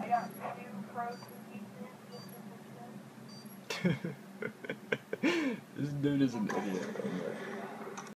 got 2 frozen pizzas. This dude is an idiot.